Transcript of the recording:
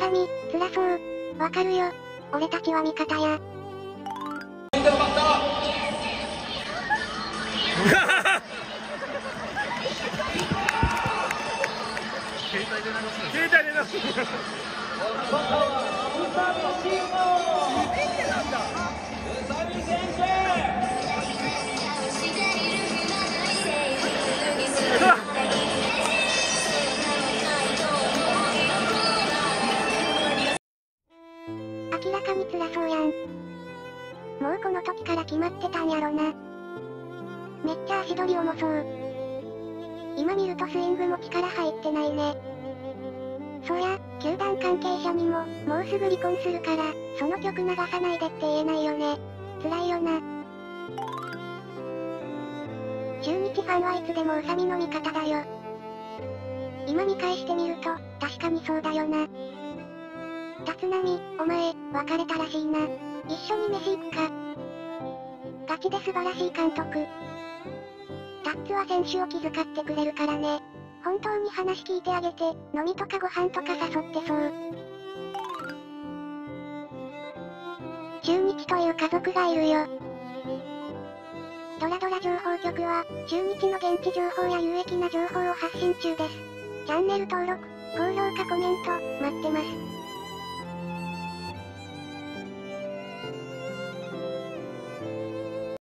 み、辛そう。わかるよ。俺たちは味方や。 携帯で流す。 明らかに辛そうやん。もうこの時から決まってたんやろな。めっちゃ足取り重そう。今見るとスイングも力入ってないね。そりゃ、球団関係者にも、もうすぐ離婚するから、その曲流さないでって言えないよね。辛いよな。中日ファンはいつでも宇佐美の味方だよ。今見返してみると、確かにそうだよな。立浪、お前、別れたらしいな。一緒に飯行くか。ガチで素晴らしい監督。タッツは選手を気遣ってくれるからね。本当に話聞いてあげて、飲みとかご飯とか誘ってそう。中日という家族がいるよ。ドラドラ情報局は、中日の現地情報や有益な情報を発信中です。チャンネル登録、高評価コメント、待ってます。